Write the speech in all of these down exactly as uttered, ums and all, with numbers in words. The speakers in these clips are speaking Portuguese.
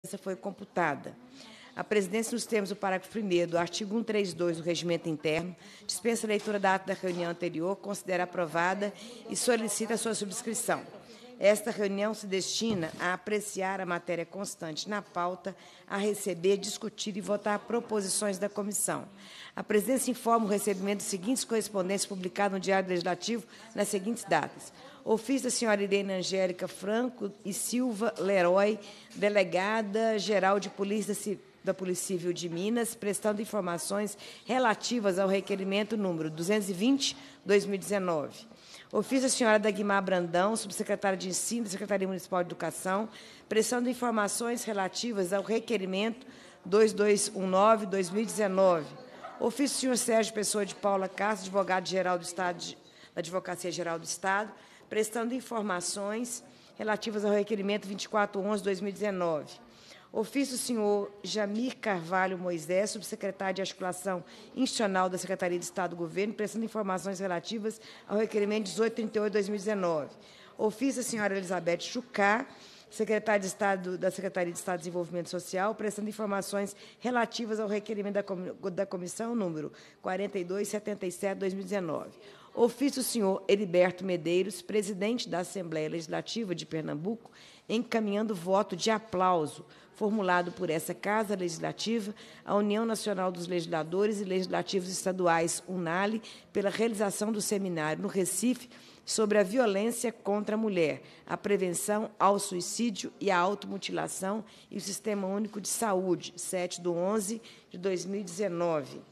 foi computada. A presidência, nos termos do parágrafo primeiro do artigo cento e trinta e dois do Regimento Interno, dispensa a leitura da ata da reunião anterior, considera aprovada e solicita a sua subscrição. Esta reunião se destina a apreciar a matéria constante na pauta, a receber, discutir e votar proposições da comissão. A presidência informa o recebimento dos seguintes correspondências publicados no Diário Legislativo nas seguintes datas. Ofício da senhora Irene Angélica Franco e Silva Leroy, delegada-geral de Polícia da Polícia Civil de Minas, prestando informações relativas ao requerimento número duzentos e vinte, dois mil e dezenove. Ofício da senhora Dagmar Brandão, subsecretária de Ensino da Secretaria Municipal de Educação, prestando informações relativas ao requerimento dois mil duzentos e dezenove, dois mil e dezenove. Ofício do senhor Sérgio Pessoa de Paula Castro, advogado-geral do Estado, de, da Advocacia Geral do Estado, prestando informações relativas ao requerimento vinte e quatro onze, dois mil e dezenove. Ofício do senhor Jamir Carvalho Moisés, subsecretário de Articulação Institucional da Secretaria de Estado do Governo, prestando informações relativas ao requerimento dezoito trinta e oito, dois mil e dezenove. Ofício da senhora Elizabeth Chucá, secretária de Estado da Secretaria de Estado de Desenvolvimento Social, prestando informações relativas ao requerimento da, com, da comissão número quarenta e dois setenta e sete, dois mil e dezenove. Ofício do senhor Heriberto Medeiros, presidente da Assembleia Legislativa de Pernambuco, encaminhando voto de aplauso formulado por essa Casa Legislativa à União Nacional dos Legisladores e Legislativos Estaduais, UNALE, pela realização do seminário no Recife sobre a violência contra a mulher, a prevenção ao suicídio e à automutilação e o Sistema Único de Saúde, sete de onze de dois mil e dezenove.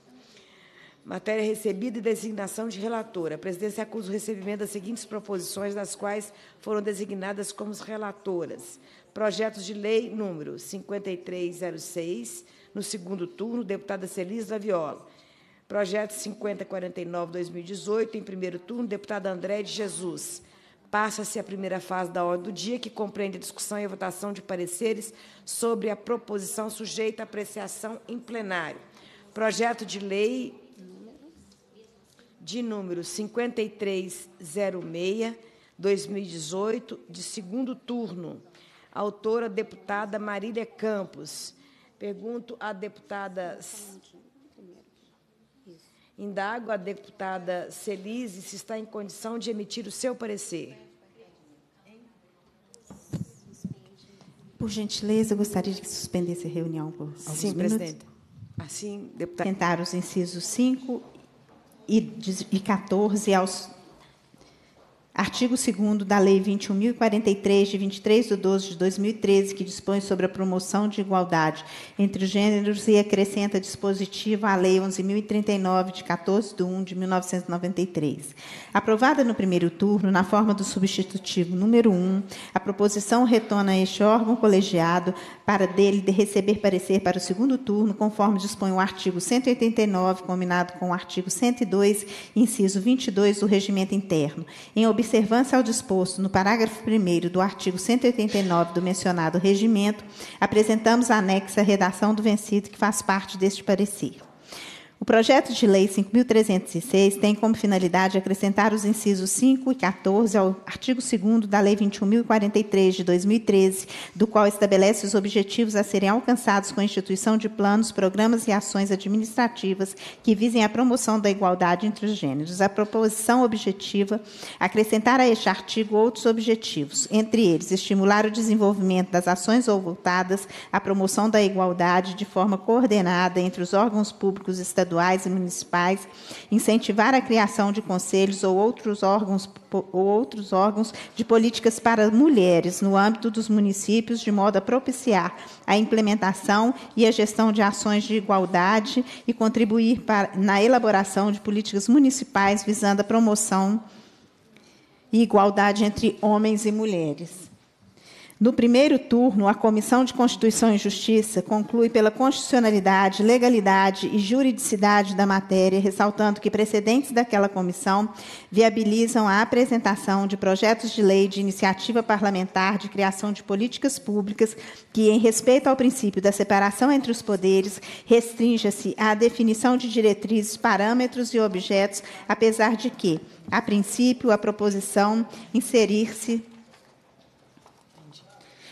Matéria recebida e designação de relatora. A presidência acusa o recebimento das seguintes proposições, das quais foram designadas como relatoras. Projetos de lei número cinquenta e três zero seis, no segundo turno, deputada Celise Laviola. Projeto cinquenta quarenta e nove, dois mil e dezoito, em primeiro turno, deputada André de Jesus. Passa-se a primeira fase da ordem do dia, que compreende a discussão e a votação de pareceres sobre a proposição sujeita à apreciação em plenário. Projeto de lei de número cinquenta e três zero seis, dois mil e dezoito, de segundo turno. Autora, deputada Marília Campos. Pergunto à deputada... Indago a deputada Celise se está em condição de emitir o seu parecer. Por gentileza, eu gostaria de que suspendesse a reunião por alguns Sim, minutos. presidenta. Assim, deputada... Tentar os incisos cinco e quatorze aos... Artigo segundo da Lei vinte e um mil e quarenta e três, de vinte e três de doze de dois mil e treze, que dispõe sobre a promoção de igualdade entre os gêneros e acrescenta dispositivo à Lei onze mil e trinta e nove, de quatorze de um de mil novecentos e noventa e três. Aprovada no primeiro turno, na forma do substitutivo número um, a proposição retorna a este órgão colegiado para dele de receber parecer para o segundo turno, conforme dispõe o artigo cento e oitenta e nove, combinado com o artigo cento e dois, inciso vinte e dois do Regimento Interno. Em observância ao disposto no parágrafo primeiro do artigo cento e oitenta e nove do mencionado regimento, apresentamos a anexa redação do vencido, que faz parte deste parecer. O projeto de lei cinco mil trezentos e seis tem como finalidade acrescentar os incisos cinco e quatorze ao artigo segundo da Lei vinte e um mil e quarenta e três, de dois mil e treze, do qual estabelece os objetivos a serem alcançados com a instituição de planos, programas e ações administrativas que visem a promoção da igualdade entre os gêneros. A proposição objetiva acrescentar a este artigo outros objetivos, entre eles, estimular o desenvolvimento das ações voltadas à promoção da igualdade de forma coordenada entre os órgãos públicos estaduais estaduais e municipais, incentivar a criação de conselhos ou outros órgãos ou outros órgãos de políticas para mulheres no âmbito dos municípios, de modo a propiciar a implementação e a gestão de ações de igualdade e contribuir para, na elaboração de políticas municipais visando a promoção e igualdade entre homens e mulheres. No primeiro turno, a Comissão de Constituição e Justiça conclui pela constitucionalidade, legalidade e juridicidade da matéria, ressaltando que precedentes daquela comissão viabilizam a apresentação de projetos de lei de iniciativa parlamentar de criação de políticas públicas que, em respeito ao princípio da separação entre os poderes, restrinja-se à definição de diretrizes, parâmetros e objetos, apesar de que, a princípio, a proposição inserir-se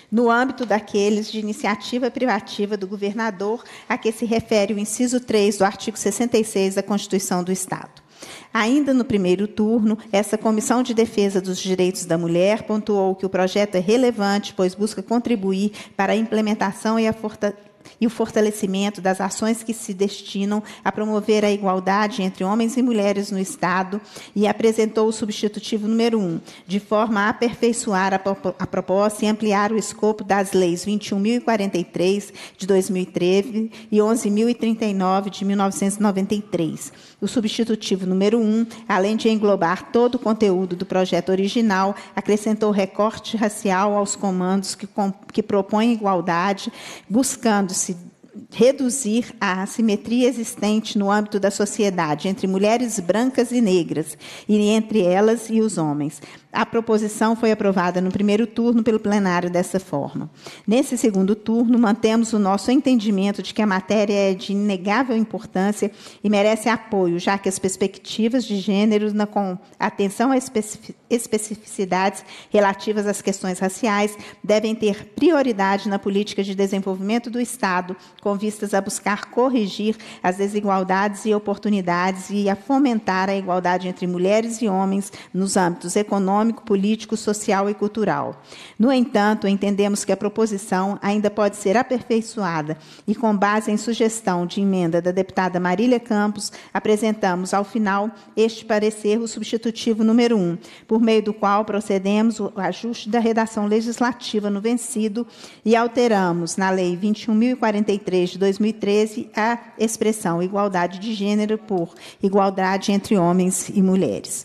no âmbito daqueles de iniciativa privativa do governador, a que se refere o inciso três do artigo sessenta e seis da Constituição do Estado. Ainda no primeiro turno, essa Comissão de Defesa dos Direitos da Mulher pontuou que o projeto é relevante, pois busca contribuir para a implementação e a fortalecimento e o fortalecimento das ações que se destinam a promover a igualdade entre homens e mulheres no Estado, e apresentou o substitutivo número um, de forma a aperfeiçoar a, a proposta e ampliar o escopo das leis vinte e um mil e quarenta e três, de dois mil e treze, e onze mil e trinta e nove, de mil novecentos e noventa e três. O substitutivo número um, além de englobar todo o conteúdo do projeto original, acrescentou recorte racial aos comandos que, com, que propõem igualdade, buscando-se reduzir a assimetria existente no âmbito da sociedade entre mulheres brancas e negras, e entre elas e os homens. A proposição foi aprovada no primeiro turno pelo plenário dessa forma. Nesse segundo turno, mantemos o nosso entendimento de que a matéria é de inegável importância e merece apoio, já que as perspectivas de gênero, na, com atenção a especificidades relativas às questões raciais, devem ter prioridade na política de desenvolvimento do Estado, com vistas a buscar corrigir as desigualdades e oportunidades e a fomentar a igualdade entre mulheres e homens nos âmbitos econômico, político, social e cultural. No entanto, entendemos que a proposição ainda pode ser aperfeiçoada e, com base em sugestão de emenda da deputada Marília Campos, apresentamos, ao final, este parecer, o substitutivo número um, por meio do qual procedemos o ajuste da redação legislativa no vencido e alteramos, na Lei vinte e um mil e quarenta e três, de dois mil e treze, a expressão igualdade de gênero por igualdade entre homens e mulheres.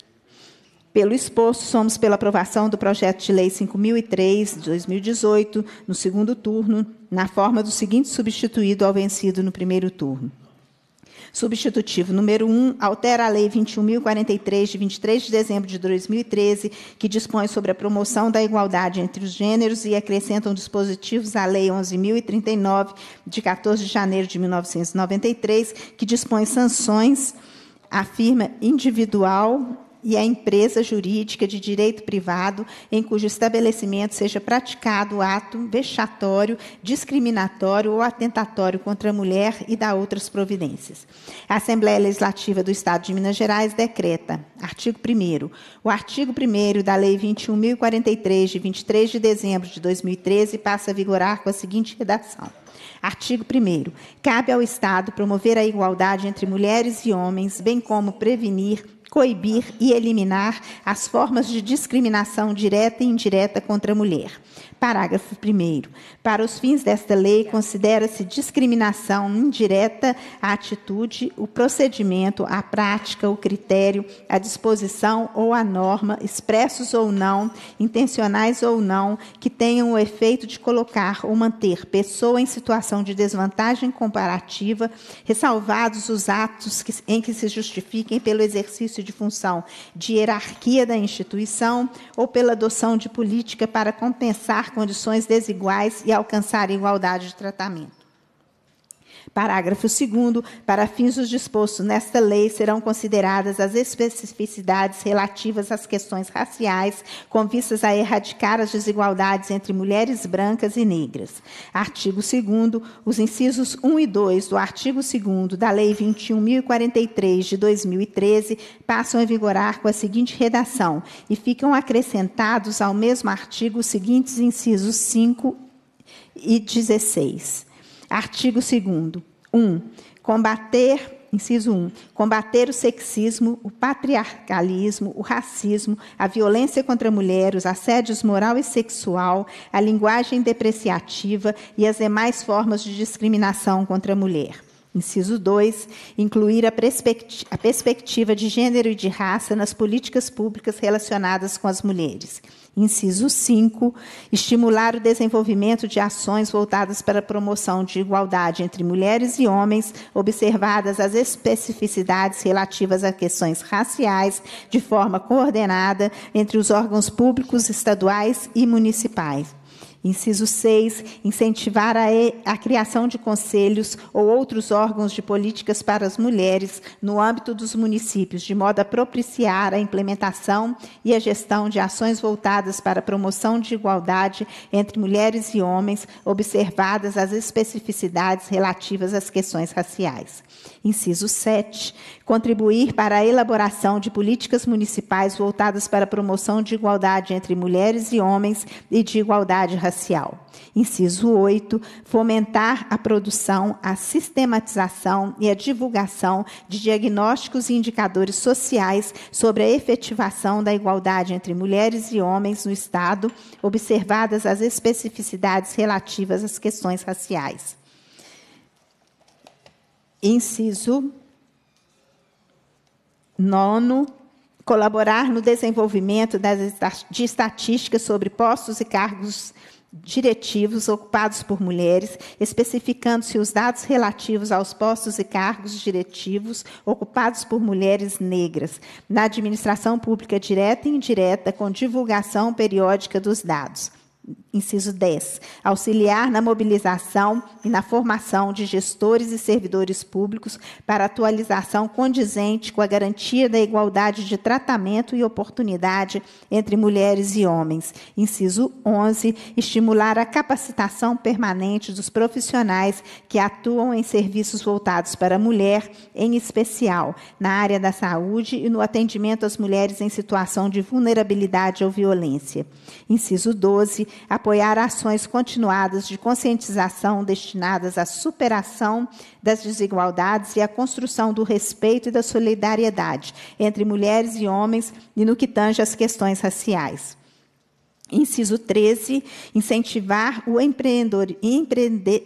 Pelo exposto, somos pela aprovação do projeto de lei cinco mil e três, de dois mil e dezoito, no segundo turno, na forma do seguinte substituído ao vencido no primeiro turno. Substitutivo número um, altera a Lei vinte e um mil e quarenta e três, de vinte e três de dezembro de dois mil e treze, que dispõe sobre a promoção da igualdade entre os gêneros, e acrescentam dispositivos à Lei onze mil e trinta e nove, de quatorze de janeiro de mil novecentos e noventa e três, que dispõe sanções à firma individual e a empresa jurídica de direito privado em cujo estabelecimento seja praticado ato vexatório, discriminatório ou atentatório contra a mulher, e dá outras providências. A Assembleia Legislativa do Estado de Minas Gerais decreta, artigo primeiro, o artigo primeiro da Lei vinte e um mil e quarenta e três, de vinte e três de dezembro de dois mil e treze, passa a vigorar com a seguinte redação. Artigo primeiro. Cabe ao Estado promover a igualdade entre mulheres e homens, bem como prevenir, coibir e eliminar as formas de discriminação direta e indireta contra a mulher. Parágrafo primeiro. Para os fins desta lei, considera-se discriminação indireta a atitude, o procedimento, a prática, o critério, a disposição ou a norma, expressos ou não, intencionais ou não, que tenham o efeito de colocar ou manter pessoa em situação de desvantagem comparativa, ressalvados os atos que, em que se justifiquem pelo exercício de função de hierarquia da instituição ou pela adoção de política para compensar condições desiguais e alcançar igualdade de tratamento. Parágrafo segundo. Para fins dos dispostos nesta lei, serão consideradas as especificidades relativas às questões raciais, com vistas a erradicar as desigualdades entre mulheres brancas e negras. Artigo segundo. Os incisos um e dois do artigo segundo da Lei vinte e um mil e quarenta e três, de dois mil e treze, passam a vigorar com a seguinte redação, e ficam acrescentados ao mesmo artigo os seguintes incisos cinco e dezesseis. Artigo segundo. um. Combater, inciso um, combater o sexismo, o patriarcalismo, o racismo, a violência contra a mulher, os assédios moral e sexual, a linguagem depreciativa e as demais formas de discriminação contra a mulher. Inciso dois, incluir a perspectiva, a perspectiva de gênero e de raça nas políticas públicas relacionadas com as mulheres. Inciso cinco, estimular o desenvolvimento de ações voltadas para a promoção de igualdade entre mulheres e homens, observadas as especificidades relativas a questões raciais, de forma coordenada entre os órgãos públicos estaduais e municipais. Inciso seis, incentivar a, e, a criação de conselhos ou outros órgãos de políticas para as mulheres no âmbito dos municípios, de modo a propiciar a implementação e a gestão de ações voltadas para a promoção de igualdade entre mulheres e homens, observadas as especificidades relativas às questões raciais. Inciso sete, contribuir para a elaboração de políticas municipais voltadas para a promoção de igualdade entre mulheres e homens e de igualdade racial. Inciso oito, fomentar a produção, a sistematização e a divulgação de diagnósticos e indicadores sociais sobre a efetivação da igualdade entre mulheres e homens no Estado, observadas as especificidades relativas às questões raciais. Inciso nono, colaborar no desenvolvimento das, de estatísticas sobre postos e cargos diretivos ocupados por mulheres, especificando-se os dados relativos aos postos e cargos diretivos ocupados por mulheres negras, na administração pública direta e indireta, com divulgação periódica dos dados. Inciso dez, auxiliar na mobilização e na formação de gestores e servidores públicos para atualização condizente com a garantia da igualdade de tratamento e oportunidade entre mulheres e homens. Inciso onze, estimular a capacitação permanente dos profissionais que atuam em serviços voltados para a mulher, em especial na área da saúde e no atendimento às mulheres em situação de vulnerabilidade ou violência. Inciso doze, apoiar ações continuadas de conscientização destinadas à superação das desigualdades e à construção do respeito e da solidariedade entre mulheres e homens e no que tange às questões raciais. Inciso treze, incentivar o empreendedor, empreende,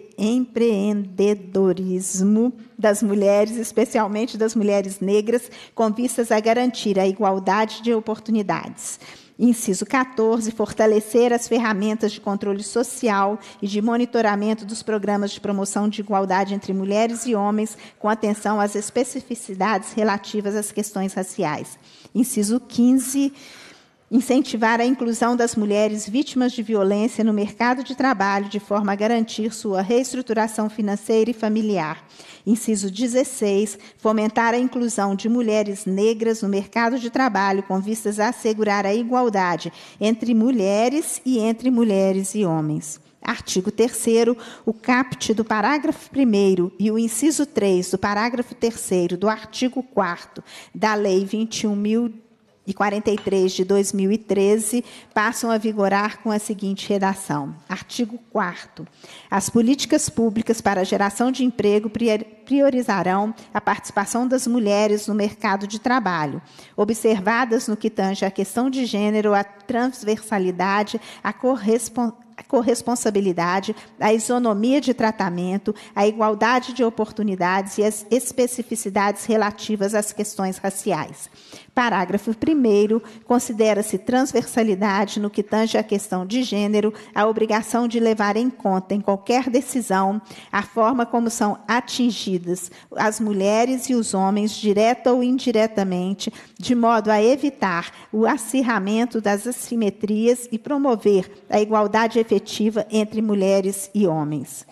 empreendedorismo das mulheres, especialmente das mulheres negras, com vistas a garantir a igualdade de oportunidades. Inciso quatorze, fortalecer as ferramentas de controle social e de monitoramento dos programas de promoção de igualdade entre mulheres e homens, com atenção às especificidades relativas às questões raciais. Inciso quinze, incentivar a inclusão das mulheres vítimas de violência no mercado de trabalho, de forma a garantir sua reestruturação financeira e familiar. Inciso dezesseis, fomentar a inclusão de mulheres negras no mercado de trabalho, com vistas a assegurar a igualdade entre mulheres e entre mulheres e homens. Artigo terceiro, o caput do parágrafo primeiro e o inciso três do parágrafo terceiro do artigo quarto da Lei vinte e um mil e quarenta e três de dois mil e treze passam a vigorar com a seguinte redação. Artigo quarto. As políticas públicas para a geração de emprego priorizarão a participação das mulheres no mercado de trabalho, observadas no que tange à questão de gênero, a transversalidade, a correspondência, a corresponsabilidade, a isonomia de tratamento, a igualdade de oportunidades e as especificidades relativas às questões raciais. Parágrafo primeiro, considera-se transversalidade no que tange à questão de gênero a obrigação de levar em conta em qualquer decisão a forma como são atingidas as mulheres e os homens, direta ou indiretamente, de modo a evitar o acirramento das assimetrias e promover a igualdade efetiva entre mulheres e homens.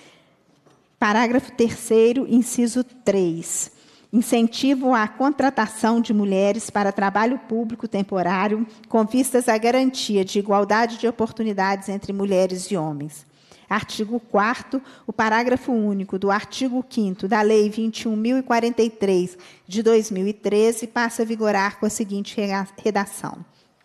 Parágrafo terceiro, inciso três. Incentivo à contratação de mulheres para trabalho público temporário, com vistas à garantia de igualdade de oportunidades entre mulheres e homens. Artigo quarto, o parágrafo único do artigo quinto da Lei vinte e um mil e quarenta e três de dois mil e treze passa a vigorar com a seguinte redação.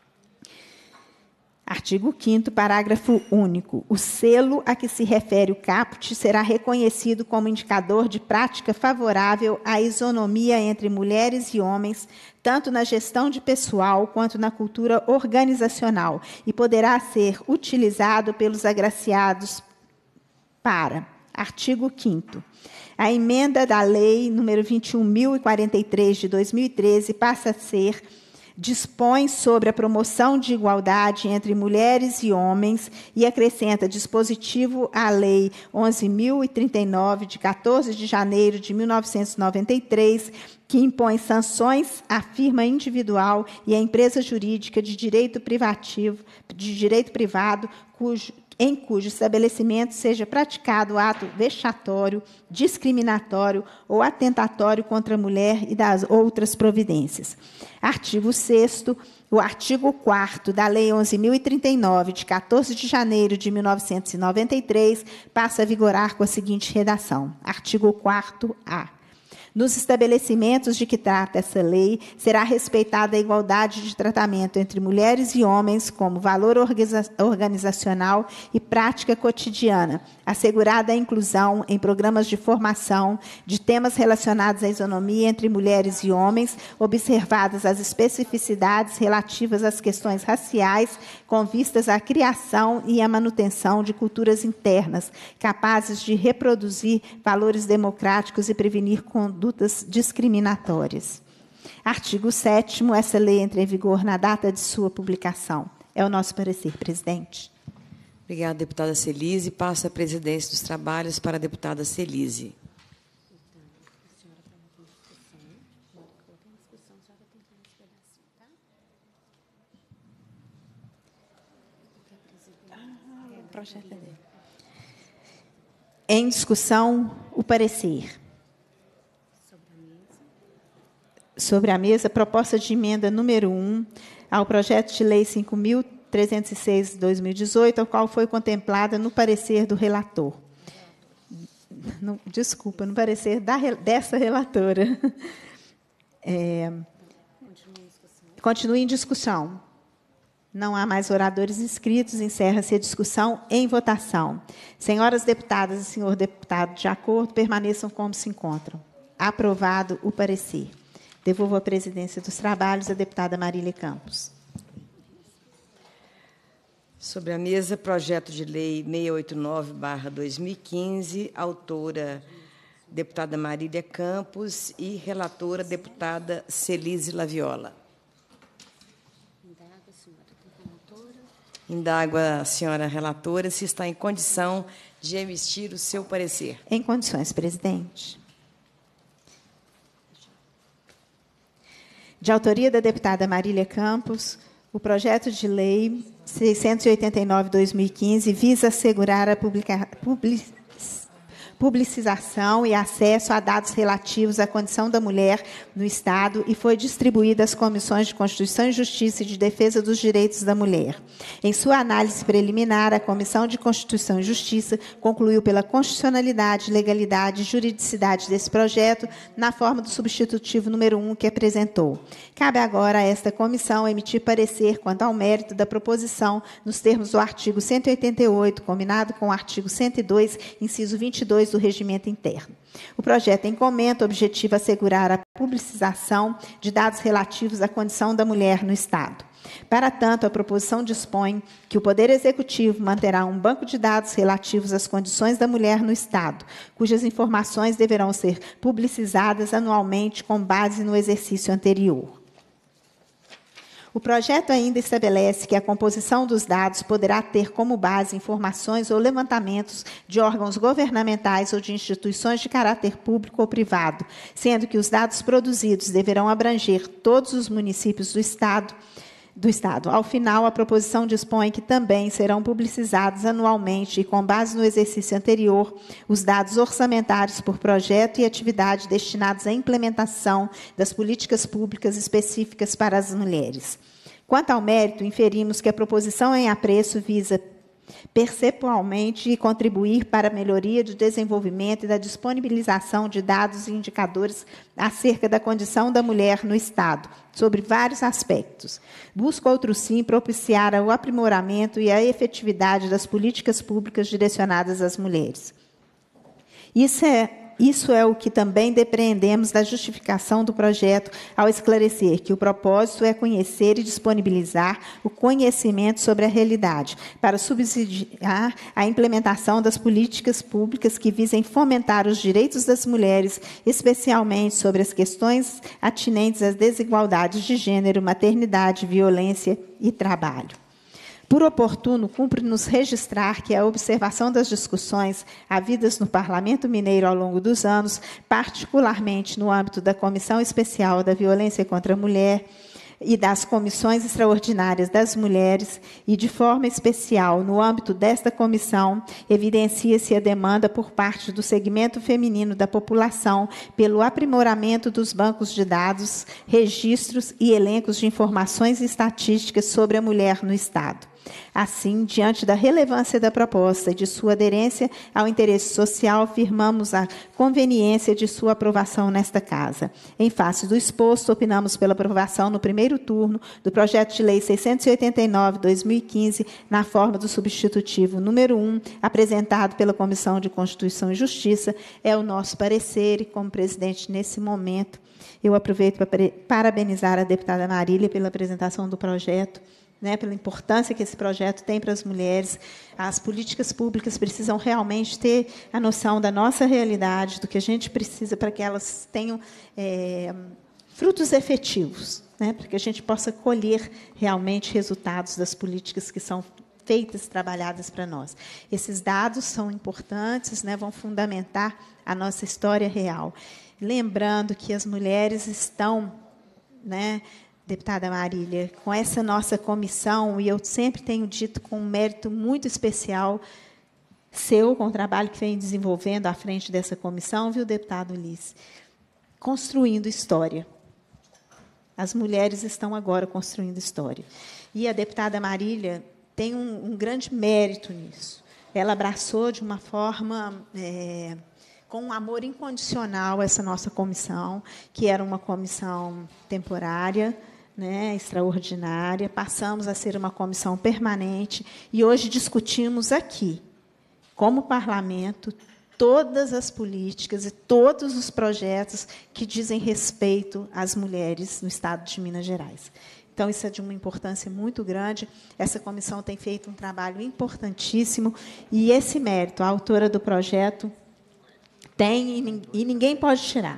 Artigo quinto, parágrafo único. O selo a que se refere o caput será reconhecido como indicador de prática favorável à isonomia entre mulheres e homens, tanto na gestão de pessoal quanto na cultura organizacional, e poderá ser utilizado pelos agraciados para. Artigo quinto. A emenda da Lei número vinte e um mil e quarenta e três de dois mil e treze passa a ser: dispõe sobre a promoção de igualdade entre mulheres e homens e acrescenta dispositivo à Lei onze mil e trinta e nove, de quatorze de janeiro de mil novecentos e noventa e três, que impõe sanções à firma individual e à empresa jurídica de direito privativo, de direito privado, cujo em cujo estabelecimento seja praticado ato vexatório, discriminatório ou atentatório contra a mulher e das outras providências. Artigo sexto. O artigo quarto da Lei onze mil e trinta e nove, de quatorze de janeiro de mil novecentos e noventa e três, passa a vigorar com a seguinte redação. Artigo quarto A. Nos estabelecimentos de que trata essa lei, será respeitada a igualdade de tratamento entre mulheres e homens como valor organizacional e prática cotidiana, assegurada a inclusão em programas de formação de temas relacionados à isonomia entre mulheres e homens, observadas as especificidades relativas às questões raciais, com vistas à criação e à manutenção de culturas internas, capazes de reproduzir valores democráticos e prevenir condutas discriminatórias. Artigo sétimo. Essa lei entra em vigor na data de sua publicação. É o nosso parecer, presidente. Obrigada, deputada Celise. Passo a presidência dos trabalhos para a deputada Celise. Em discussão, o parecer. Sobre a mesa, proposta de emenda número um ao projeto de lei cinco mil trezentos e seis de dois mil e dezoito, ao qual foi contemplada no parecer do relator. No, desculpa, no parecer da, dessa relatora. É, continue em discussão. Não há mais oradores inscritos, encerra-se a discussão em votação. Senhoras deputadas e senhor deputado, de acordo, permaneçam como se encontram. Aprovado o parecer. Devolvo a presidência dos trabalhos à deputada Marília Campos. Sobre a mesa, projeto de lei seiscentos e oitenta e nove barra dois mil e quinze, autora deputada Marília Campos e relatora deputada Celise Laviola. Indago a senhora relatora se está em condição de emitir o seu parecer. Em condições, presidente. De autoria da deputada Marília Campos, o projeto de lei seiscentos e oitenta e nove barra dois mil e quinze visa assegurar a publica, public, publicização e acesso a dados relativos à condição da mulher no Estado e foi distribuída às comissões de Constituição e Justiça e de Defesa dos Direitos da Mulher. Em sua análise preliminar, a Comissão de Constituição e Justiça concluiu pela constitucionalidade, legalidade e juridicidade desse projeto na forma do substitutivo número um que apresentou. Cabe agora a esta comissão emitir parecer quanto ao mérito da proposição nos termos do artigo cento e oitenta e oito, combinado com o artigo cento e dois, inciso vinte e dois do Regimento Interno. O projeto em comenta objetiva assegurar a publicização de dados relativos à condição da mulher no Estado. Para tanto, a proposição dispõe que o Poder Executivo manterá um banco de dados relativos às condições da mulher no Estado, cujas informações deverão ser publicizadas anualmente com base no exercício anterior. O projeto ainda estabelece que a composição dos dados poderá ter como base informações ou levantamentos de órgãos governamentais ou de instituições de caráter público ou privado, sendo que os dados produzidos deverão abranger todos os municípios do Estado, do Estado. Ao final, a proposição dispõe que também serão publicizados anualmente e, com base no exercício anterior, os dados orçamentários por projeto e atividade destinados à implementação das políticas públicas específicas para as mulheres. Quanto ao mérito, inferimos que a proposição em apreço visa percentualmente contribuir para a melhoria do desenvolvimento e da disponibilização de dados e indicadores acerca da condição da mulher no Estado, sobre vários aspectos. Busca, outro sim, propiciar o aprimoramento e a efetividade das políticas públicas direcionadas às mulheres. Isso é Isso é o que também depreendemos da justificação do projeto ao esclarecer que o propósito é conhecer e disponibilizar o conhecimento sobre a realidade, para subsidiar a implementação das políticas públicas que visem fomentar os direitos das mulheres, especialmente sobre as questões atinentes às desigualdades de gênero, maternidade, violência e trabalho. Por oportuno, cumpre-nos registrar que a observação das discussões havidas no Parlamento Mineiro ao longo dos anos, particularmente no âmbito da Comissão Especial da Violência contra a Mulher, e das comissões extraordinárias das mulheres, e, de forma especial, no âmbito desta comissão, evidencia-se a demanda por parte do segmento feminino da população pelo aprimoramento dos bancos de dados, registros e elencos de informações e estatísticas sobre a mulher no Estado. Assim, diante da relevância da proposta e de sua aderência ao interesse social, afirmamos a conveniência de sua aprovação nesta Casa. Em face do exposto, opinamos pela aprovação no primeiro turno do projeto de lei seiscentos e oitenta e nove barra dois mil e quinze, na forma do substitutivo número um, apresentado pela Comissão de Constituição e Justiça. É o nosso parecer e, como presidente, nesse momento, eu aproveito para parabenizar a deputada Marília pela apresentação do projeto, né, pela importância que esse projeto tem para as mulheres. As políticas públicas precisam realmente ter a noção da nossa realidade, do que a gente precisa para que elas tenham é, frutos efetivos, né, para que a gente possa colher realmente resultados das políticas que são feitas, trabalhadas para nós. Esses dados são importantes, né, vão fundamentar a nossa história real. Lembrando que as mulheres estão, né, deputada Marília, com essa nossa comissão, e eu sempre tenho dito com um mérito muito especial seu, com o trabalho que vem desenvolvendo à frente dessa comissão, viu, deputado Ulisses? Construindo história. As mulheres estão agora construindo história. E a deputada Marília tem um, um grande mérito nisso. Ela abraçou de uma forma... É, com um amor incondicional essa nossa comissão, que era uma comissão temporária, né, extraordinária, passamos a ser uma comissão permanente, e hoje discutimos aqui, como parlamento, todas as políticas e todos os projetos que dizem respeito às mulheres no Estado de Minas Gerais. Então, isso é de uma importância muito grande. Essa comissão tem feito um trabalho importantíssimo, e esse mérito, a autora do projeto, tem, e ninguém pode tirar.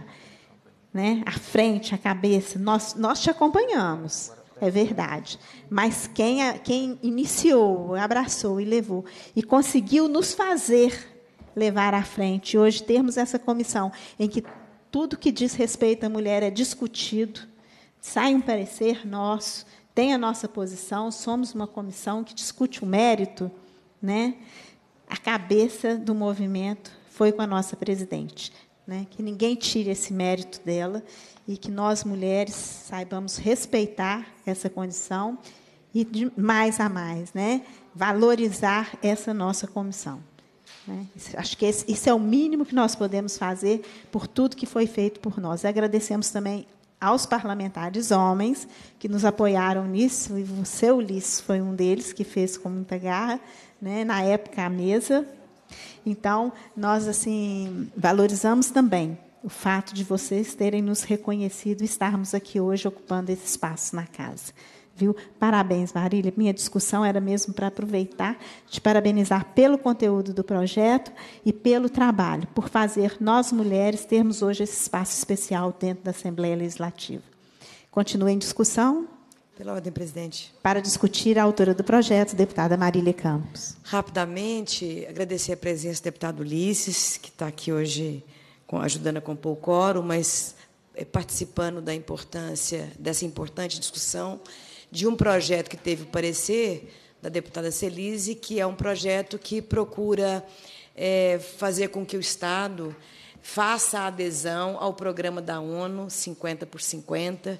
Né? A frente, a cabeça, nós, nós te acompanhamos, é verdade. Mas quem, quem iniciou, abraçou e levou, e conseguiu nos fazer levar à frente, hoje termos essa comissão em que tudo que diz respeito à mulher é discutido, sai um parecer nosso, tem a nossa posição, somos uma comissão que discute o mérito, né? A cabeça do movimento foi com a nossa presidente, né? Que ninguém tire esse mérito dela e que nós, mulheres, saibamos respeitar essa condição e, de mais a mais, né? Valorizar essa nossa comissão. Né? Acho que esse, isso é o mínimo que nós podemos fazer por tudo que foi feito por nós. E agradecemos também aos parlamentares homens que nos apoiaram nisso, e você, Ulisses, foi um deles que fez com muita garra, né? Na época, a mesa. Então, nós assim valorizamos também o fato de vocês terem nos reconhecido e estarmos aqui hoje ocupando esse espaço na casa. Viu? Parabéns, Marília. Minha discussão era mesmo para aproveitar, te parabenizar pelo conteúdo do projeto e pelo trabalho, por fazer nós, mulheres, termos hoje esse espaço especial dentro da Assembleia Legislativa. Continua em discussão. Pela ordem, presidente. Para discutir a autora do projeto, deputada Marília Campos. Rapidamente, agradecer a presença do deputado Ulisses, que está aqui hoje ajudando a compor o quórum, mas participando da importância, dessa importante discussão de um projeto que teve o parecer da deputada Celise, que é um projeto que procura é, fazer com que o Estado faça a adesão ao programa da ONU cinquenta por cinquenta,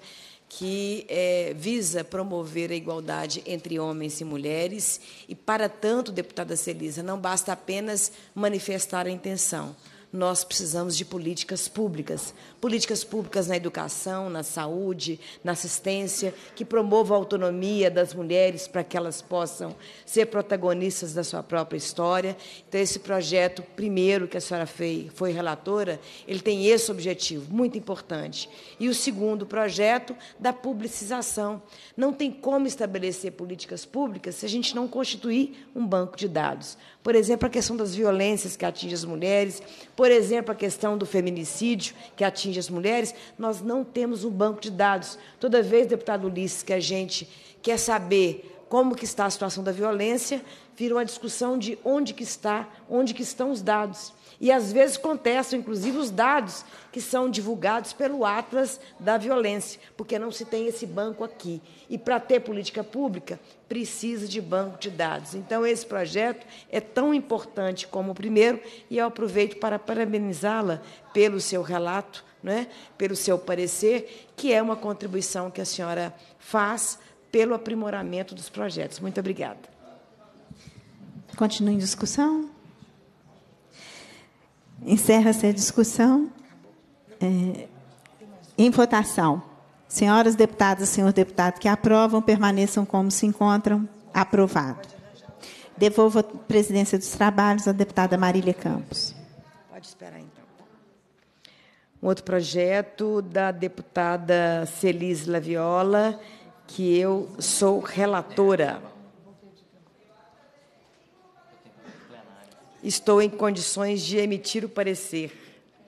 que é, visa promover a igualdade entre homens e mulheres. E, para tanto, deputada Celisa, não basta apenas manifestar a intenção. Nós precisamos de políticas públicas, políticas públicas na educação, na saúde, na assistência, que promovam a autonomia das mulheres para que elas possam ser protagonistas da sua própria história. Então, esse projeto, primeiro, que a senhora fez, foi relatora, ele tem esse objetivo, muito importante. E o segundo projeto, da publicização. Não tem como estabelecer políticas públicas se a gente não constituir um banco de dados. Por exemplo, a questão das violências que atingem as mulheres, por exemplo, a questão do feminicídio que atinge as mulheres, nós não temos um banco de dados. Toda vez, deputado Ulisses, que a gente quer saber como que está a situação da violência, vira uma discussão de onde que está, onde que estão os dados. E, às vezes, contestam, inclusive, os dados que são divulgados pelo Atlas da Violência, porque não se tem esse banco aqui. E, para ter política pública, precisa de banco de dados. Então, esse projeto é tão importante como o primeiro, e eu aproveito para parabenizá-la pelo seu relato, né, pelo seu parecer, que é uma contribuição que a senhora faz pelo aprimoramento dos projetos. Muito obrigada. Continue em discussão. Encerra-se a discussão. É, em votação. Senhoras deputadas e senhor deputado que aprovam, permaneçam como se encontram. Aprovado. Devolvo a presidência dos trabalhos à deputada Marília Campos. Pode esperar, então. Um outro projeto da deputada Celise Laviola, que eu sou relatora. Estou em condições de emitir o parecer.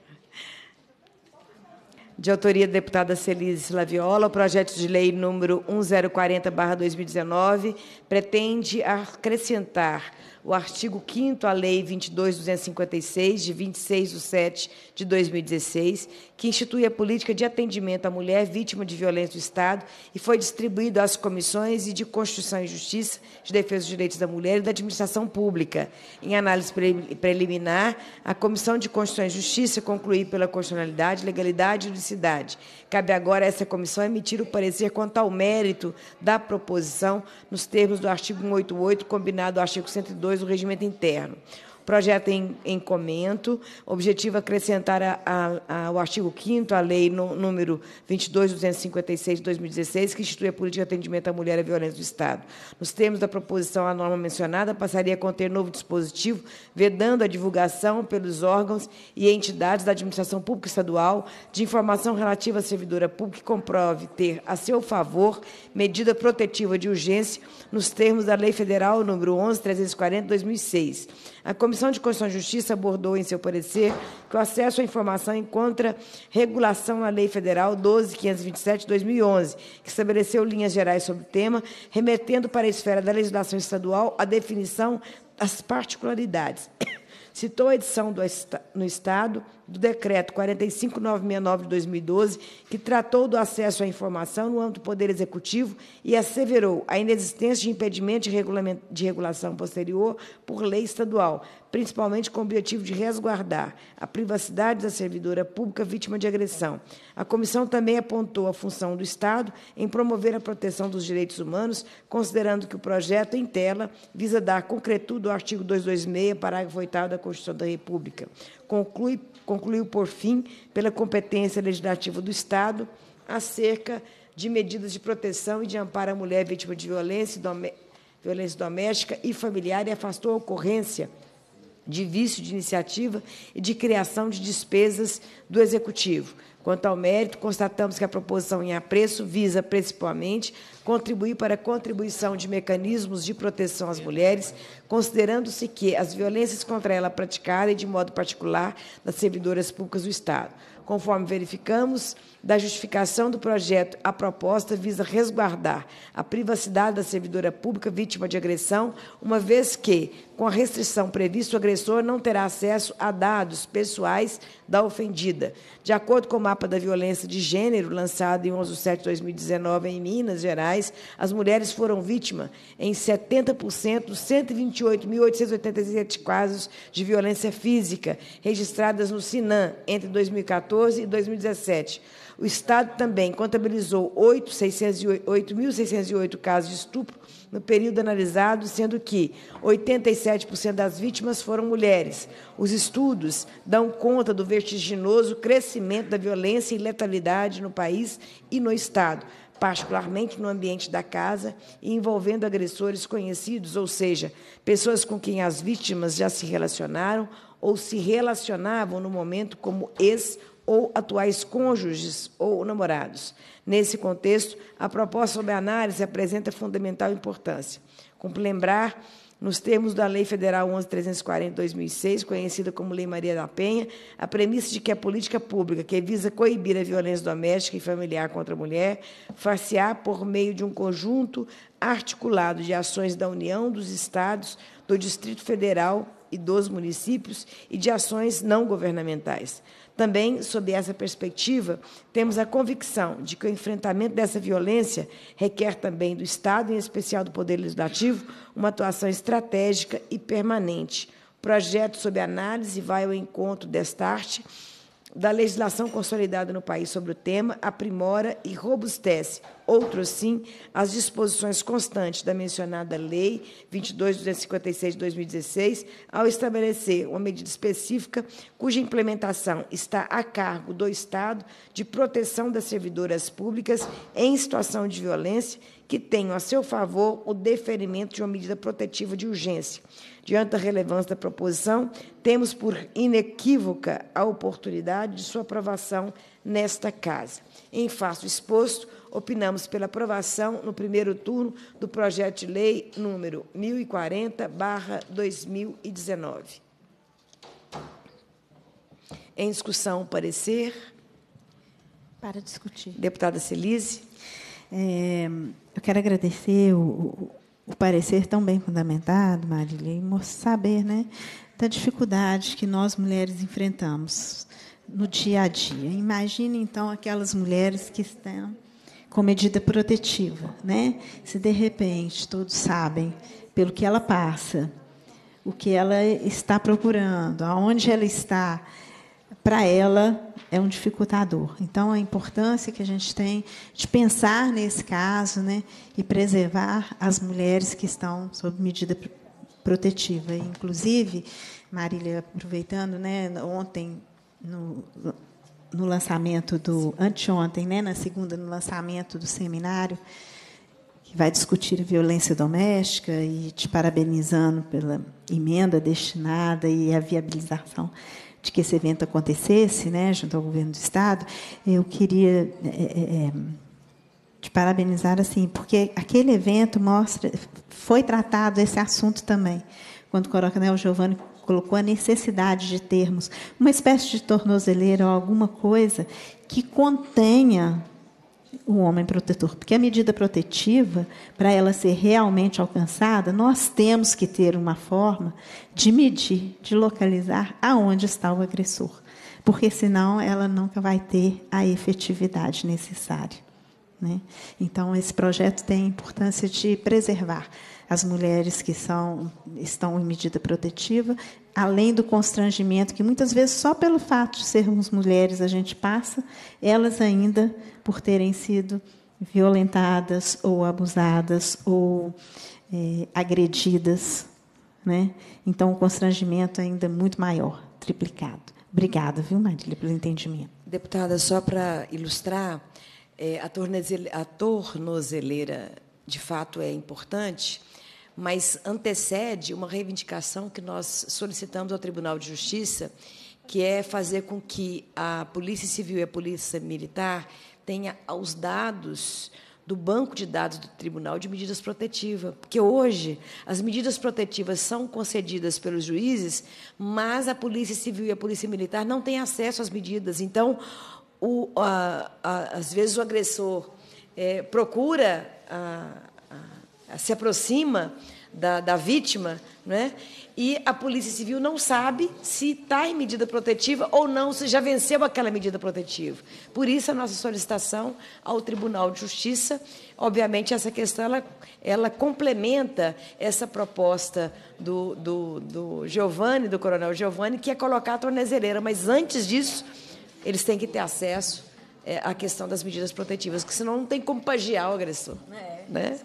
De autoria da deputada Celise Laviola, o projeto de lei número um zero quarenta barra dois mil e dezenove pretende acrescentar o artigo quinto à Lei vinte e dois mil duzentos e cinquenta e seis, de vinte e seis de setembro de dois mil e dezesseis, que institui a política de atendimento à mulher vítima de violência do Estado e foi distribuído às comissões e de Constituição e Justiça, de Defesa dos Direitos da Mulher e da Administração Pública. Em análise preliminar, a Comissão de Constituição e Justiça concluiu pela constitucionalidade, legalidade e juridicidade. Cabe agora a essa comissão emitir o parecer quanto ao mérito da proposição, nos termos do artigo cento e oitenta e oito, combinado ao artigo cento e dois do Regimento Interno. O projeto em, em comento, objetivo acrescentar a, a, a, ao artigo quinto à Lei no, número vinte e dois mil duzentos e cinquenta e seis de dois mil e dezesseis, que institui a política de atendimento à mulher e à violência do Estado. Nos termos da proposição, a norma mencionada passaria a conter novo dispositivo, vedando a divulgação pelos órgãos e entidades da administração pública estadual de informação relativa à servidora pública que comprove ter a seu favor medida protetiva de urgência nos termos da Lei Federal número onze mil trezentos e quarenta de dois mil e seis. A Comissão de Constituição e Justiça abordou em seu parecer que o acesso à informação encontra regulação na Lei Federal doze mil quinhentos e vinte e sete de dois mil e onze, que estabeleceu linhas gerais sobre o tema, remetendo para a esfera da legislação estadual a definição das particularidades. Citou a edição do, no Estado do Decreto quarenta e cinco mil novecentos e sessenta e nove de dois mil e doze, que tratou do acesso à informação no âmbito do Poder Executivo e asseverou a inexistência de impedimento de, de regulação posterior por lei estadual, principalmente com o objetivo de resguardar a privacidade da servidora pública vítima de agressão. A comissão também apontou a função do Estado em promover a proteção dos direitos humanos, considerando que o projeto em tela visa dar concretude ao artigo duzentos e vinte e seis, parágrafo oitavo da Constituição da República. Conclui, concluiu, por fim, pela competência legislativa do Estado, acerca de medidas de proteção e de amparo à mulher vítima de violência, dom, violência doméstica e familiar e afastou a ocorrência de vício de iniciativa e de criação de despesas do Executivo. Quanto ao mérito, constatamos que a proposição em apreço visa, principalmente, contribuir para a contribuição de mecanismos de proteção às mulheres, considerando-se que as violências contra ela praticadas, e de modo particular, das servidoras públicas do Estado. Conforme verificamos, da justificação do projeto, a proposta visa resguardar a privacidade da servidora pública vítima de agressão, uma vez que, com a restrição prevista, o agressor não terá acesso a dados pessoais da ofendida. De acordo com o mapa da violência de gênero, lançado em onze de setembro de dois mil e dezenove em Minas Gerais, as mulheres foram vítimas em setenta por cento dos cento e vinte e oito mil oitocentos e oitenta e sete casos de violência física registradas no SINAM entre dois mil e quatorze e dois mil e dezessete. O Estado também contabilizou oito mil seiscentos e oito casos de estupro no período analisado, sendo que oitenta e sete por cento das vítimas foram mulheres. Os estudos dão conta do vertiginoso crescimento da violência e letalidade no país e no Estado, particularmente no ambiente da casa, e envolvendo agressores conhecidos, ou seja, pessoas com quem as vítimas já se relacionaram ou se relacionavam no momento como ex ou atuais cônjuges ou namorados. Nesse contexto, a proposta sobre a análise apresenta fundamental importância. Cumpre lembrar, nos termos da Lei Federal onze mil trezentos e quarenta de dois mil e seis, conhecida como Lei Maria da Penha, a premissa de que a política pública que visa coibir a violência doméstica e familiar contra a mulher far-se-á por meio de um conjunto articulado de ações da União, dos Estados, do Distrito Federal e dos municípios e de ações não governamentais. Também, sob essa perspectiva, temos a convicção de que o enfrentamento dessa violência requer também do Estado, em especial do Poder Legislativo, uma atuação estratégica e permanente. O projeto sob análise vai ao encontro desta arte da legislação consolidada no país sobre o tema, aprimora e robustece, outros sim, as disposições constantes da mencionada Lei vinte e dois mil duzentos e cinquenta e seis de dois mil e dezesseis, ao estabelecer uma medida específica cuja implementação está a cargo do Estado de proteção das servidoras públicas em situação de violência que tenham a seu favor o deferimento de uma medida protetiva de urgência. Diante da relevância da proposição, temos por inequívoca a oportunidade de sua aprovação nesta Casa. Em face do exposto, opinamos pela aprovação no primeiro turno do projeto de lei número mil e quarenta barra dois mil e dezenove. Em discussão, parecer. Para discutir. Deputada Celise. É, eu quero agradecer o, o, o parecer tão bem fundamentado, Marília, e saber, né, da dificuldade que nós, mulheres, enfrentamos no dia a dia. Imagine, então, aquelas mulheres que estão com medida protetiva, né? Se, de repente, todos sabem pelo que ela passa, o que ela está procurando, aonde ela está, para ela é um dificultador. Então, a importância que a gente tem de pensar nesse caso, né, e preservar as mulheres que estão sob medida protetiva. Inclusive, Marília, aproveitando, né, ontem, no, no lançamento do... Anteontem, né, na segunda, no lançamento do seminário, que vai discutir a violência doméstica, e te parabenizando pela emenda destinada e a viabilização de que esse evento acontecesse, né, junto ao governo do Estado, eu queria é, é, te parabenizar, assim, porque aquele evento mostra, foi tratado esse assunto também, quando o Coronel Giovanni colocou a necessidade de termos uma espécie de tornozeleira ou alguma coisa que contenha o homem protetor, porque a medida protetiva, para ela ser realmente alcançada, nós temos que ter uma forma de medir, de localizar aonde está o agressor, porque senão ela nunca vai ter a efetividade necessária, né? Então, esse projeto tem a importância de preservar as mulheres que são, estão em medida protetiva, além do constrangimento que, muitas vezes, só pelo fato de sermos mulheres a gente passa, elas ainda, por terem sido violentadas ou abusadas ou é, agredidas, né? Então, o constrangimento ainda é muito maior, triplicado. Obrigada, viu, Marília, pelo entendimento. Deputada, só para ilustrar, é, a, tornozele, a tornozeleira, de fato, é importante, mas antecede uma reivindicação que nós solicitamos ao Tribunal de Justiça, que é fazer com que a Polícia Civil e a Polícia Militar tenha os dados do banco de dados do Tribunal de Medidas Protetivas, porque hoje as medidas protetivas são concedidas pelos juízes, mas a Polícia Civil e a Polícia Militar não têm acesso às medidas. Então, o, a, a, às vezes, o agressor é, procura... A, se aproxima da, da vítima, né? E a Polícia Civil não sabe se está em medida protetiva ou não, se já venceu aquela medida protetiva. Por isso, a nossa solicitação ao Tribunal de Justiça, obviamente, essa questão ela, ela complementa essa proposta do, do, do Giovanni, do Coronel Giovanni, que é colocar a tornozeleira, mas, antes disso, eles têm que ter acesso é, à questão das medidas protetivas, porque senão não tem como pagiar o agressor. É, né?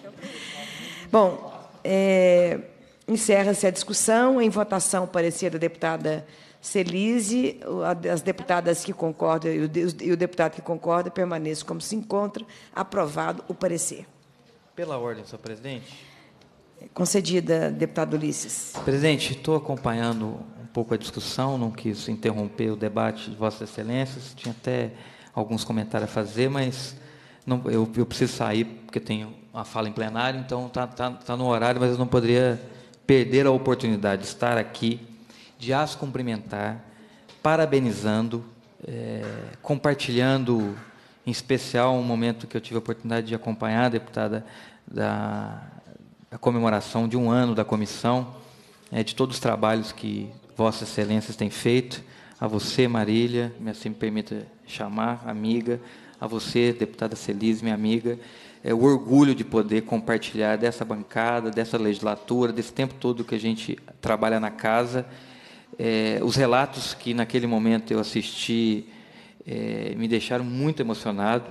Bom, é, encerra-se a discussão. Em votação, parecer da deputada Celise. As deputadas que concordam e o deputado que concorda permaneçam como se encontra. Aprovado o parecer. Pela ordem, senhor presidente. Concedida, deputado Ulisses. Presidente, estou acompanhando um pouco a discussão, não quis interromper o debate de Vossas Excelências, tinha até alguns comentários a fazer, mas não, eu, eu preciso sair, porque tenho uma fala em plenário, então está tá, tá no horário, mas eu não poderia perder a oportunidade de estar aqui, de as cumprimentar, parabenizando, é, compartilhando, em especial, um momento que eu tive a oportunidade de acompanhar a deputada da, da comemoração de um ano da comissão, é, de todos os trabalhos que Vossas Excelências têm feito, a você, Marília, me assim me permita chamar, amiga, a você, deputada Celise, minha amiga, é, o orgulho de poder compartilhar dessa bancada, dessa legislatura, desse tempo todo que a gente trabalha na casa, é, os relatos que naquele momento eu assisti é, me deixaram muito emocionado.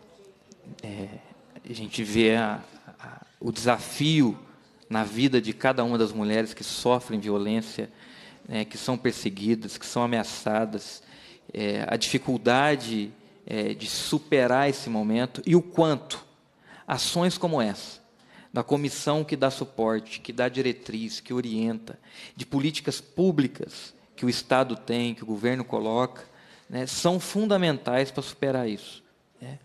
É, a gente vê a, a, o desafio na vida de cada uma das mulheres que sofrem violência, né, que são perseguidas, que são ameaçadas, é, a dificuldade é, de superar esse momento e o quanto ações como essa, da comissão que dá suporte, que dá diretriz, que orienta, de políticas públicas que o Estado tem, que o governo coloca, né, são fundamentais para superar isso. Né?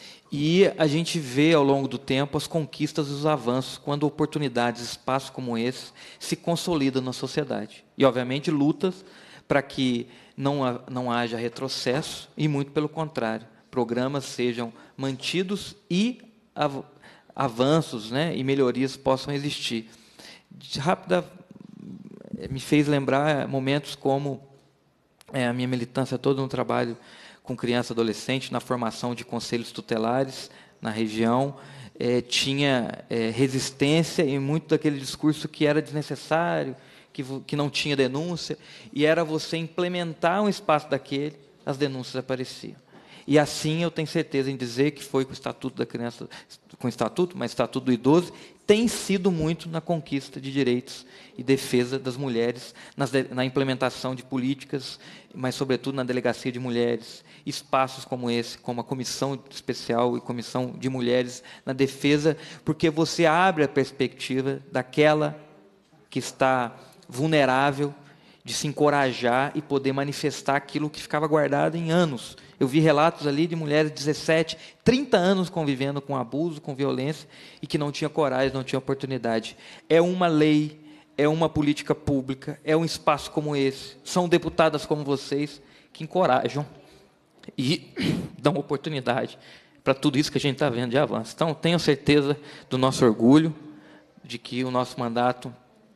E a gente vê, ao longo do tempo, as conquistas e os avanços, quando oportunidades, espaços como esse, se consolidam na sociedade. E, obviamente, lutas para que não, não haja retrocesso e, muito pelo contrário, programas sejam mantidos e avanços, né, e melhorias possam existir. Rápida, me fez lembrar momentos como é, a minha militância toda no trabalho com criança e adolescente, na formação de conselhos tutelares na região, é, tinha é, resistência em muito daquele discurso que era desnecessário, que, que não tinha denúncia, e era você implementar um espaço daquele, as denúncias apareciam. E assim eu tenho certeza em dizer que foi com o Estatuto da Criança, com o Estatuto, mas Estatuto do Idoso, tem sido muito na conquista de direitos e defesa das mulheres, nas, na implementação de políticas, mas, sobretudo, na delegacia de mulheres, espaços como esse, como a Comissão Especial e Comissão de Mulheres, na defesa, porque você abre a perspectiva daquela que está vulnerável, de se encorajar e poder manifestar aquilo que ficava guardado em anos. Eu vi relatos ali de mulheres de dezessete, trinta anos convivendo com abuso, com violência, e que não tinha coragem, não tinha oportunidade. É uma lei, é uma política pública, é um espaço como esse, são deputadas como vocês que encorajam e dão oportunidade para tudo isso que a gente está vendo de avanço. Então, tenho certeza do nosso orgulho, de que o nosso mandato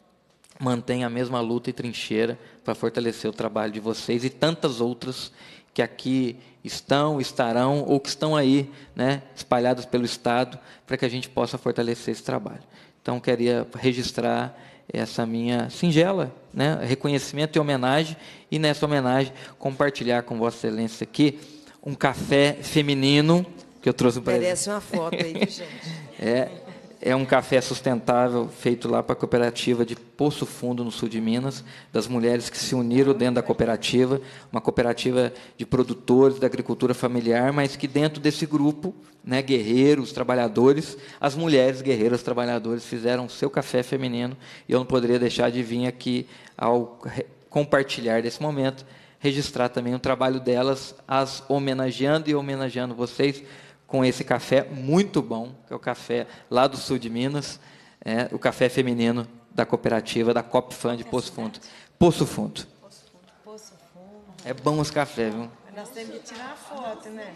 mantém a mesma luta e trincheira para fortalecer o trabalho de vocês e tantas outras que aqui estão, estarão ou que estão aí, né, espalhadas pelo Estado, para que a gente possa fortalecer esse trabalho. Então, queria registrar essa minha singela, né, reconhecimento e homenagem, e nessa homenagem compartilhar com Vossa Excelência aqui um café feminino que eu trouxe para ele. Merece uma foto aí, gente. É, é um café sustentável feito lá para a cooperativa de Poço Fundo, no sul de Minas, das mulheres que se uniram dentro da cooperativa, uma cooperativa de produtores da agricultura familiar, mas que dentro desse grupo, né, guerreiros, trabalhadores, as mulheres guerreiras trabalhadoras fizeram o seu café feminino, e eu não poderia deixar de vir aqui, ao compartilhar desse momento, registrar também o trabalho delas, as homenageando e homenageando vocês, com esse café muito bom, que é o café lá do sul de Minas, é, o café feminino da cooperativa da Copfam de Poço Fundo. Poço Fundo. Poço Fundo. É bom os cafés, viu? Nós temos que tirar a foto, né?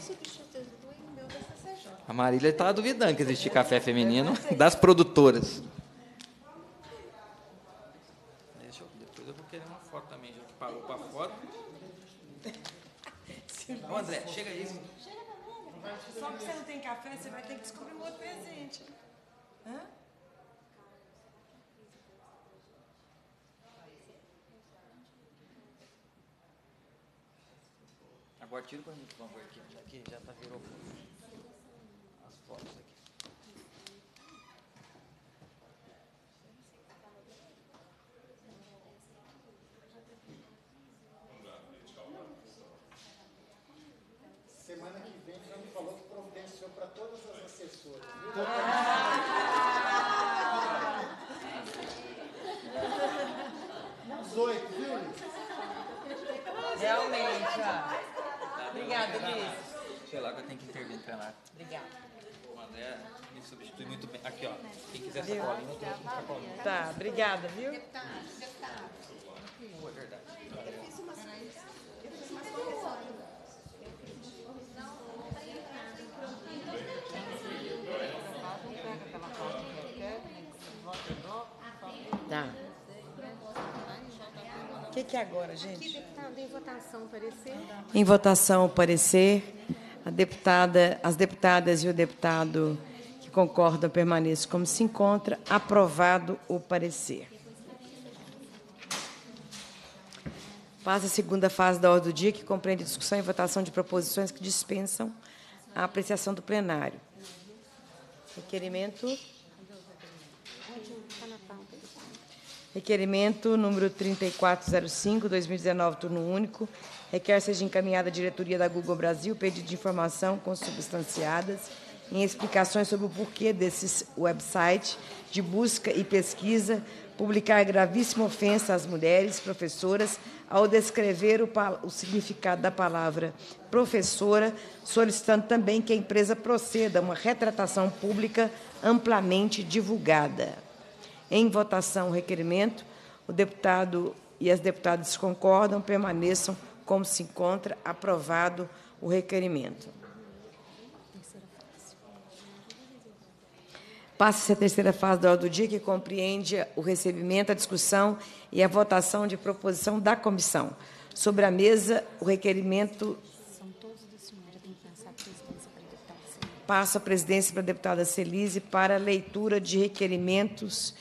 A Marília estava duvidando que existia café feminino das produtoras. Deixa eu, depois eu vou querer uma foto também, já que parou para foto. Ô, André, chega aí. Só que você não tem café, você vai ter que descobrir um outro presente. Hã? Agora tira para mim, por favor, aqui, já que já tá virou as fotos aqui. Semana que vem, já me falou que providenciou para todas as assessoras. Uns oito, viu? Realmente, ó. Obrigada, Liz. Sei lá que eu tenho que intervir no plenário. Obrigada. O André me substitui muito bem. Aqui, ó. Quem quiser sacolinha, eu trouxe um sacolinha. Tá, obrigada, viu? Pô, é verdade. Eu fiz umas coisas. Eu fiz umas coisas. Não, não tem nada. que agora, gente? Aqui, deputado, em votação, parecer. Em votação, o parecer. A deputada, as deputadas e o deputado que concordam permaneçam como se encontra. Aprovado o parecer. Passa a segunda fase da ordem do dia, que compreende discussão e votação de proposições que dispensam a apreciação do plenário. Requerimento. Requerimento número trinta e quatro zero cinco, dois mil e dezenove, turno único. Requer seja encaminhada à diretoria da Google Brasil pedido de informação consubstanciadas em explicações sobre o porquê desses websites de busca e pesquisa publicar gravíssima ofensa às mulheres professoras ao descrever o, o significado da palavra professora, solicitando também que a empresa proceda a uma retratação pública amplamente divulgada. Em votação, o requerimento, o deputado e as deputadas concordam, permaneçam como se encontra. Aprovado o requerimento. Passa-se a terceira fase da ordem do dia, que compreende o recebimento, a discussão e a votação de proposição da comissão. Sobre a mesa, o requerimento... Passo a presidência para a deputada Celise para a leitura de requerimentos.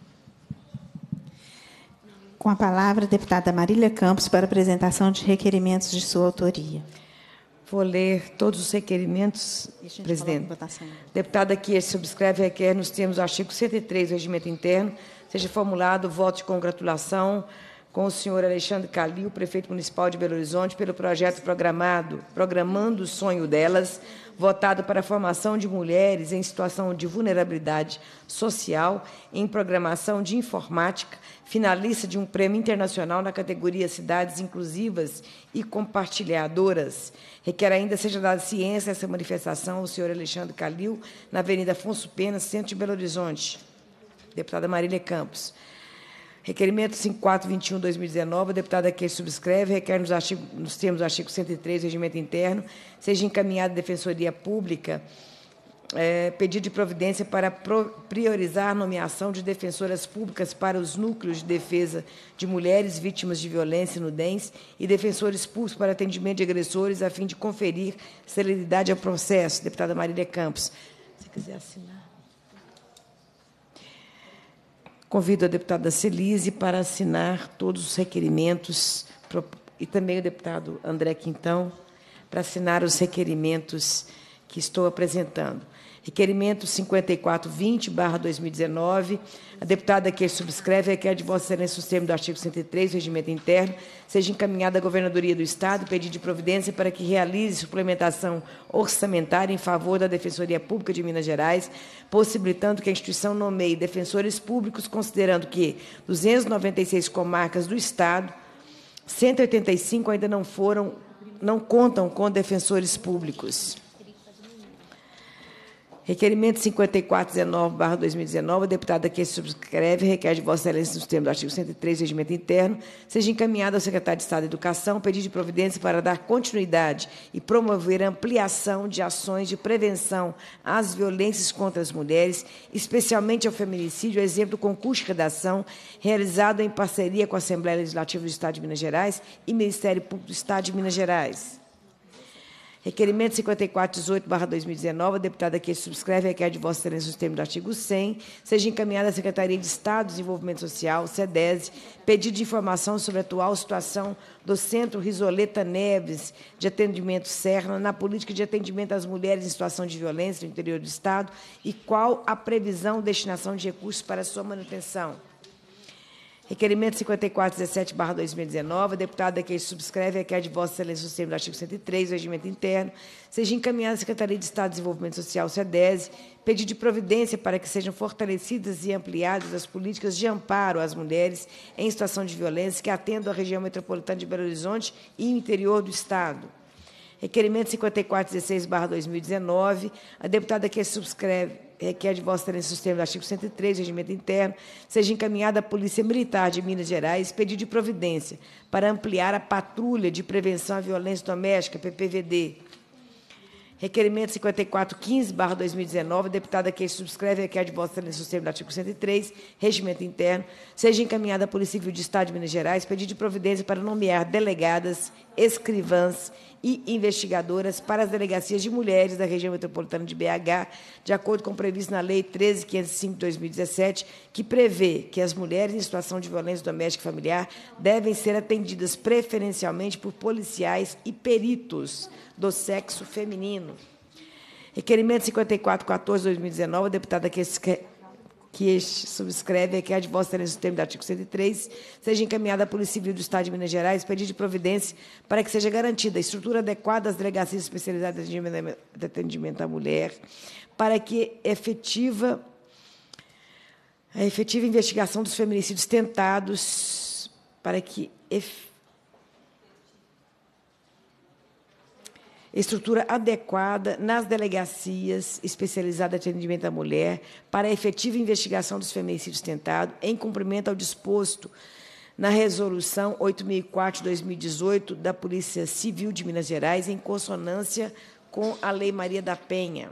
Com a palavra, a deputada Marília Campos, para apresentação de requerimentos de sua autoria. Vou ler todos os requerimentos, presidente. Deputada que subscreve requer, nos termos do artigo cento e três do Regimento Interno, seja formulado o voto de congratulação com o senhor Alexandre Calil, prefeito municipal de Belo Horizonte, pelo projeto programado, Programando o Sonho Delas, votado para a formação de mulheres em situação de vulnerabilidade social em programação de informática, finalista de um prêmio internacional na categoria Cidades Inclusivas e Compartilhadoras. Requer ainda seja dada ciência a essa manifestação ao senhor Alexandre Calil, na Avenida Afonso Pena, centro de Belo Horizonte. Deputada Marília Campos. Requerimento cinco mil quatrocentos e vinte e um, dois mil e dezenove, a deputada que subscreve, requer nos, artigo, nos termos do artigo cento e três do Regimento Interno, seja encaminhada à Defensoria Pública é, pedido de providência para pro, priorizar a nomeação de defensoras públicas para os núcleos de defesa de mulheres vítimas de violência no D E N S e defensores públicos para atendimento de agressores, a fim de conferir celeridade ao processo. Deputada Marília Campos. Se quiser assinar. Convido a deputada Celise para assinar todos os requerimentos, e também o deputado André Quintão, para assinar os requerimentos que estou apresentando. Requerimento cinquenta e quatro vinte barra dois mil e dezenove, a deputada que subscreve requer de Vossa Excelência, nos termos do artigo cento e três do Regimento Interno, seja encaminhada à Governadoria do Estado pedido de providência para que realize suplementação orçamentária em favor da Defensoria Pública de Minas Gerais, possibilitando que a instituição nomeie defensores públicos, considerando que duzentas e noventa e seis comarcas do Estado, cento e oitenta e cinco ainda não foram, não contam com defensores públicos. Requerimento cinquenta e quatro dezenove barra dois mil e dezenove, a deputada que subscreve requer de Vossa Excelência, nos termos do artigo cento e três do Regimento Interno, seja encaminhada ao secretário de Estado da Educação pedido de providência para dar continuidade e promover a ampliação de ações de prevenção às violências contra as mulheres, especialmente ao feminicídio, exemplo do concurso de redação realizado em parceria com a Assembleia Legislativa do Estado de Minas Gerais e Ministério Público do Estado de Minas Gerais. Requerimento cinquenta e quatro dezoito barra dois mil e dezenove, a deputada que subscreve requer de Vossa Excelência, nos termos do artigo cem, seja encaminhada à Secretaria de Estado de Desenvolvimento Social, SEDES, pedido de informação sobre a atual situação do Centro Risoleta Neves de Atendimento Serra na política de atendimento às mulheres em situação de violência no interior do Estado e qual a previsão de destinação de recursos para sua manutenção. Requerimento cinquenta e quatro dezessete barra dois mil e dezenove, a deputada que subscreve requer de Vossa Excelência, nos termos do artigo cento e três do Regimento Interno, seja encaminhada à Secretaria de Estado de Desenvolvimento Social, SEDES, pedido de providência para que sejam fortalecidas e ampliadas as políticas de amparo às mulheres em situação de violência que atendam a região metropolitana de Belo Horizonte e o interior do Estado. Requerimento cinquenta e quatro dezesseis barra dois mil e dezenove, a deputada que subscreve requer de Vossa Excelência, nos termos do artigo cento e três do Regimento Interno, seja encaminhada à Polícia Militar de Minas Gerais pedido de providência para ampliar a patrulha de prevenção à violência doméstica, P P V D. Requerimento cinquenta e quatro quinze barra dois mil e dezenove, a deputada que subscreve requer de Vossa Excelência, nos termos do artigo cento e três, Regimento Interno, seja encaminhada à Polícia Civil de Estado de Minas Gerais pedido de providência para nomear delegadas, escrivãs e investigadoras para as delegacias de mulheres da região metropolitana de B H, de acordo com o previsto na Lei treze mil quinhentos e cinco de dois mil e dezessete, que prevê que as mulheres em situação de violência doméstica e familiar devem ser atendidas preferencialmente por policiais e peritos do sexo feminino. Requerimento cinquenta e quatro quatorze de dois mil e dezenove, a deputada que, que subscreve requer de Vossa Excelência, no termo do artigo cento e três, seja encaminhada à Polícia Civil do Estado de Minas Gerais pedido de providência para que seja garantida a estrutura adequada às delegacias especializadas de atendimento à mulher, para que efetiva, a efetiva investigação dos feminicídios tentados, para que ef, estrutura adequada nas delegacias especializadas de atendimento à mulher para a efetiva investigação dos feminicídios tentados, em cumprimento ao disposto na Resolução oito mil e quatro de dois mil e dezoito da Polícia Civil de Minas Gerais, em consonância com a Lei Maria da Penha.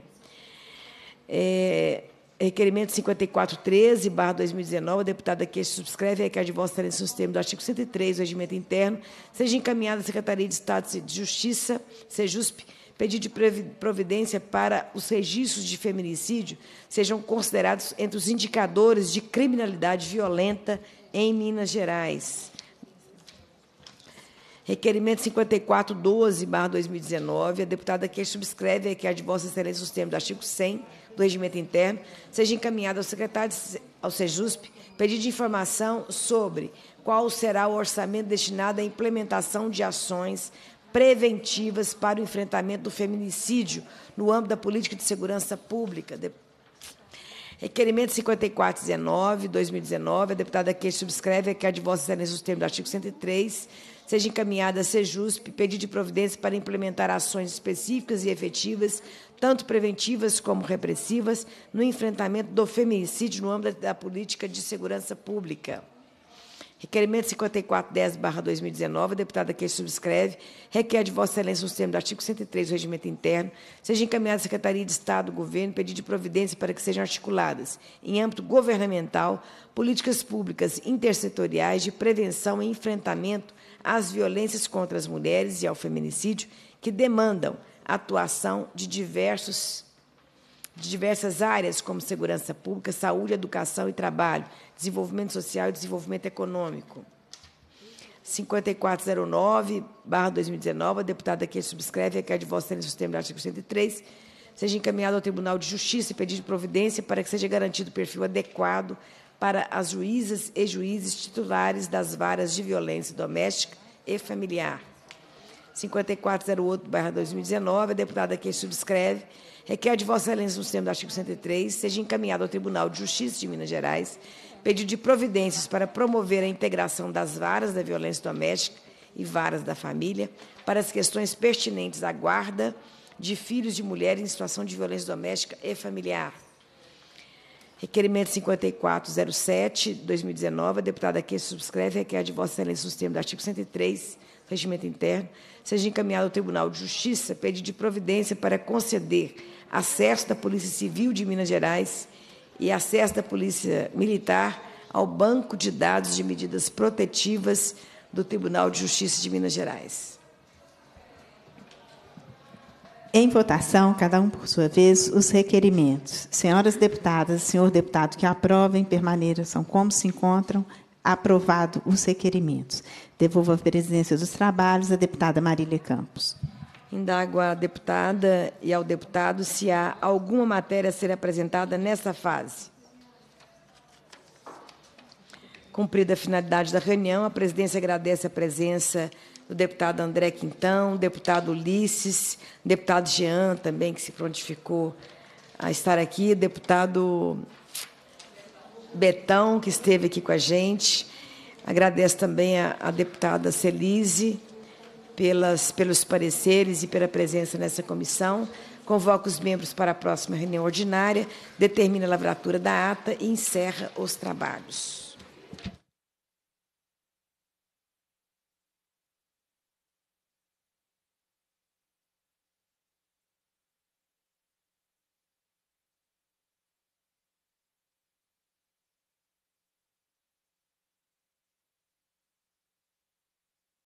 É, requerimento cinquenta e quatro treze barra dois mil e dezenove, a deputada que subscreve requer de Vossa Excelência, nos termos do artigo cento e três do Regimento Interno, seja encaminhada à Secretaria de Estado de Justiça, SEJUSP, pedido de providência para os registros de feminicídio sejam considerados entre os indicadores de criminalidade violenta em Minas Gerais. Requerimento cinquenta e quatro doze barra dois mil e dezenove, a deputada que subscreve requer de Vossa Excelência, nos termos do artigo cem do Regimento Interno, seja encaminhado ao secretário ao SEJUSP pedido de informação sobre qual será o orçamento destinado à implementação de ações preventivas para o enfrentamento do feminicídio no âmbito da política de segurança pública. Requerimento cinquenta e quatro dezenove, dois mil e dezenove, a deputada que subscreve requer de Vossa Excelência, nos termos do artigo cento e três, seja encaminhada a SEJUSP pedido de providência para implementar ações específicas e efetivas, tanto preventivas como repressivas, no enfrentamento do feminicídio no âmbito da política de segurança pública. Requerimento cinquenta e quatro dez barra dois mil e dezenove, a deputada que subscreve requer de Vossa Excelência, nos termos do artigo cento e três do Regimento Interno, seja encaminhada à Secretaria de Estado do Governo pedido de providência para que sejam articuladas, em âmbito governamental, políticas públicas intersetoriais de prevenção e enfrentamento às violências contra as mulheres e ao feminicídio, que demandam a atuação de diversos de diversas áreas, como segurança pública, saúde, educação e trabalho, desenvolvimento social e desenvolvimento econômico. cinquenta e quatro zero nove barra dois mil e dezenove, a deputada que subscreve requer de Vossa Excelência, nos termos do artigo cento e três, seja encaminhado ao Tribunal de Justiça e pedido de providência para que seja garantido o perfil adequado para as juízas e juízes titulares das varas de violência doméstica e familiar. cinquenta e quatro zero oito barra dois mil e dezenove, a deputada que subscreve requer de Vossa Excelência, nos termos do artigo cento e três, seja encaminhado ao Tribunal de Justiça de Minas Gerais pedido de providências para promover a integração das varas da violência doméstica e varas da família para as questões pertinentes à guarda de filhos de mulheres em situação de violência doméstica e familiar. Requerimento cinquenta e quatro zero sete, dois mil e dezenove, a deputada que subscreve requer de Vossa Excelência, nos termos do artigo cento e três, Regimento Interno, seja encaminhado ao Tribunal de Justiça pedido de providência para conceder acesso da Polícia Civil de Minas Gerais e acesso da Polícia Militar ao Banco de Dados de Medidas Protetivas do Tribunal de Justiça de Minas Gerais. Em votação, cada um por sua vez, os requerimentos. Senhoras deputadas e senhor deputado que aprovem, permaneçam como se encontram. Aprovado os requerimentos. Devolvo a presidência dos trabalhos à deputada Marília Campos. Indago à deputada e ao deputado se há alguma matéria a ser apresentada nessa fase. Cumprida a finalidade da reunião, a presidência agradece a presença do deputado André Quintão, deputado Ulisses, deputado Jean, também, que se prontificou a estar aqui, deputado Betão, que esteve aqui com a gente. Agradeço também a, a deputada Celise pelas, pelos pareceres e pela presença nessa comissão. Convoco os membros para a próxima reunião ordinária, determina a lavratura da ata e encerra os trabalhos.